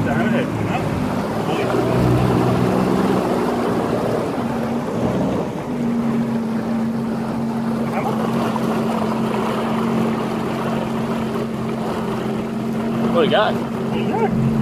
the hammerhead. What do you got? There you go.